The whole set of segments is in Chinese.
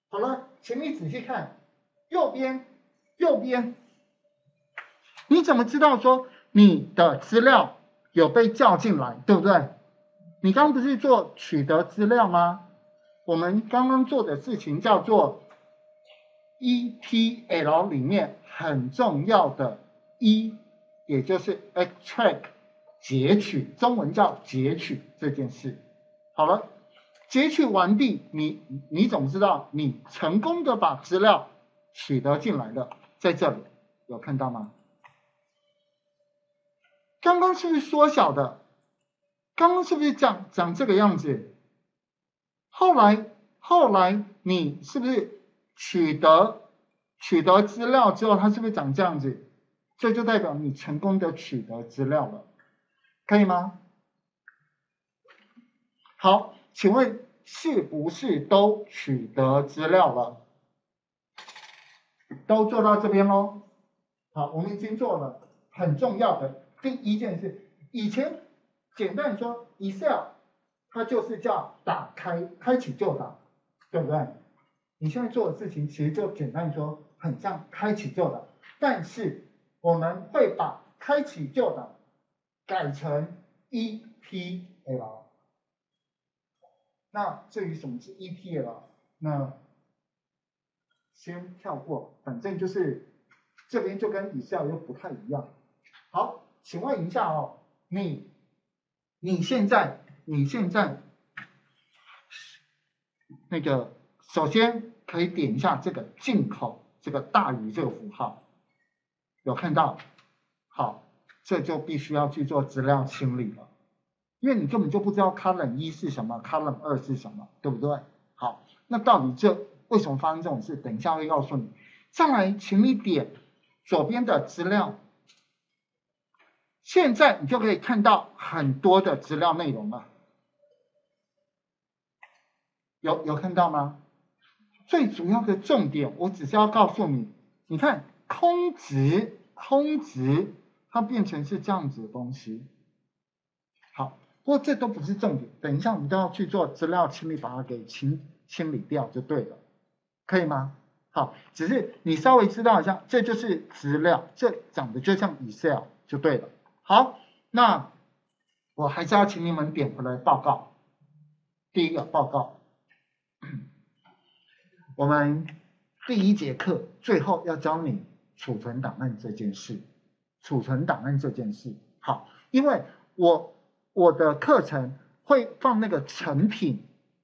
好了，请你仔细看，右边，右边，你怎么知道说你的资料有被叫进来，对不对？你刚刚不是做取得资料吗？我们刚刚做的事情叫做 ETL 里面很重要的也就是 extract 截取，中文叫截取这件事。好了，截取完毕，你总知道你成功的把资料取得进来了，在这里有看到吗？刚刚是不是缩小的？刚刚是不是长这个样子？后来你是不是取得资料之后，它是不是长这样子？这就代表你成功的取得资料了，可以吗？好，请问是不是都取得资料了？都做到这边咯。好，我们已经做了很重要的第一件事。以前简单说 Excel 它就是叫打开，开启就打，对不对？你现在做的事情其实就简单说很像开启就打，但是我们会把开启就打改成 ETL。那至于什么是 ETL， 那先跳过，反正就是这边就跟 Excel 又不太一样。好，请问一下哦，你现在那个首先可以点一下这个进口这个大于这个符号，有看到？好，这就必须要去做资料清理了，因为你根本就不知道 column 1是什么 ，column 2是什么，对不对？好，那到底为什么发生这种事？等一下会告诉你。再来，请你点左边的资料，现在你就可以看到很多的资料内容了，有看到吗？最主要的重点，我只是要告诉你，你看空值它变成是这样子的东西。好，不过这都不是重点，等一下我们都要去做资料清理，把它给清理掉就对了，可以吗？好，只是你稍微知道一下，这就是资料，这长得就像 Excel 就对了。好，那我还是要请你们点回来报告。第一个报告，我们第一节课最后要教你储存档案这件事。好，因为我的课程会放那个成品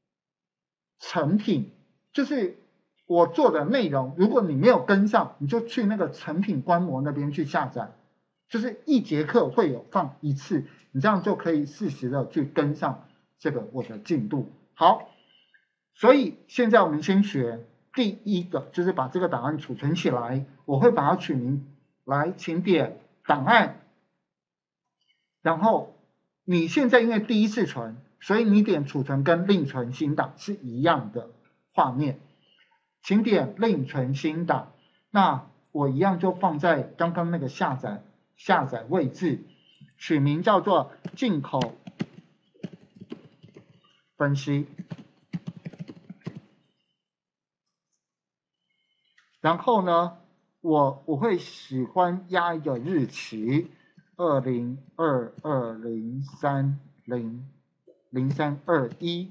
就是我做的内容，如果你没有跟上，你就去那个成品观摩那边去下载，就是一节课会有放一次，你这样就可以适时的去跟上这个我的进度。好，所以现在我们先学第一个，就是把这个档案储存起来，我会把它取名，来，请点档案，然后你现在因为第一次存，所以你点储存跟另存新档是一样的画面，请点另存新档，那我一样就放在刚刚那个下载位置，取名叫做进口分析，然后呢，我会喜欢压一个日期，2022030321，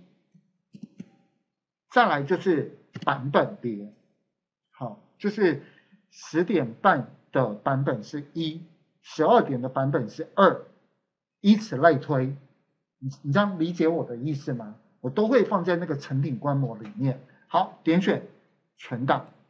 再来就是版本别，好，就是10点半的版本是1，12点的版本是2，以此类推。你这样理解我的意思吗？我都会放在那个成品观摩里面。好，点选存档。